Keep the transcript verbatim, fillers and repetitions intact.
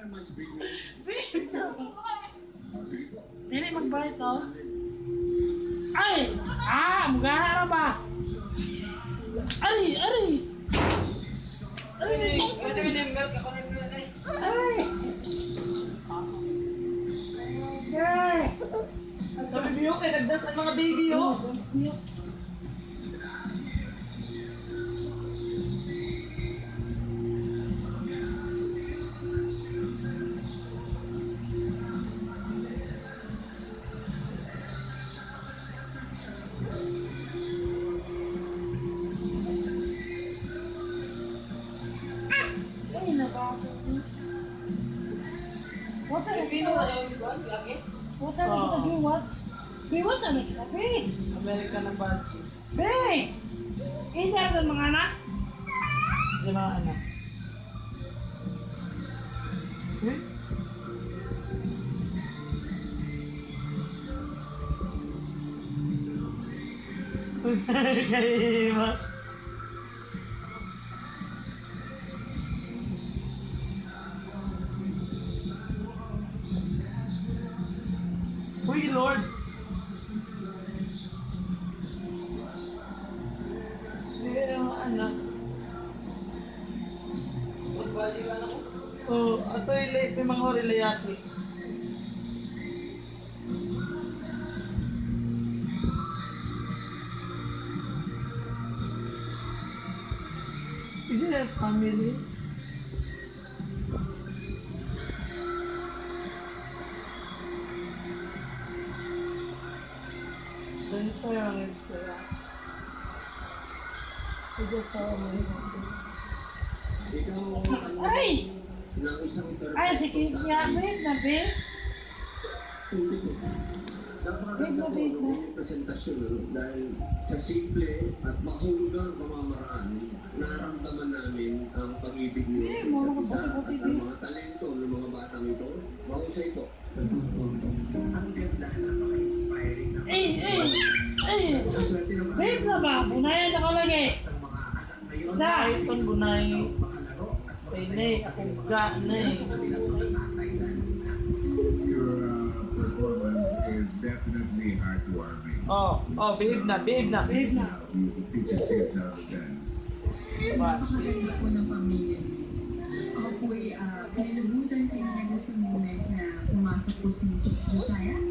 Dili magbayad to. Ay! Ah! Magaha na ba? Ay! Ay! Ay! Ay! Ay! Sabi niyo kayo, nagdance ang mga baby, oh! Ay, nabako. What are you doing? What are you doing? What? Hey, what's on it? Hey! Amerika na ba? Hey! Isa sa mga anak? Yung mga anak. Hmm? Kaya mas. Uy, Lord! Hindi yung mga anak. Magbali ka na ko? Oo, ato yung late yung mga horilayati. Is it a family? Dan sayang sila. Ito sa mga Ay! Ay, sige, yamin na, babe. Napakaganda po ng inyong presentasyon dahil sa simple at mahulugang pamamaraan, naramdaman namin ang pag-ibig niyo sa isa't isa at ang mga talento ng mga batang ito. Mahusay ito. Ang ganda, napaka-inspiring na. Ay, ay, ay! Babe na ba? Bunayan ako lagi. Sa? Itong bunay. Pwede, akong ganay. Your uh, performance is definitely heartwarming. Oh, oh, babe na, babe na. Babe na. You will teach your kids how to dance. Napakaganda po ng pamilya niyo. Ako po ay uh, kinilabutan kayo na sa moment na pumasok po si Josiah.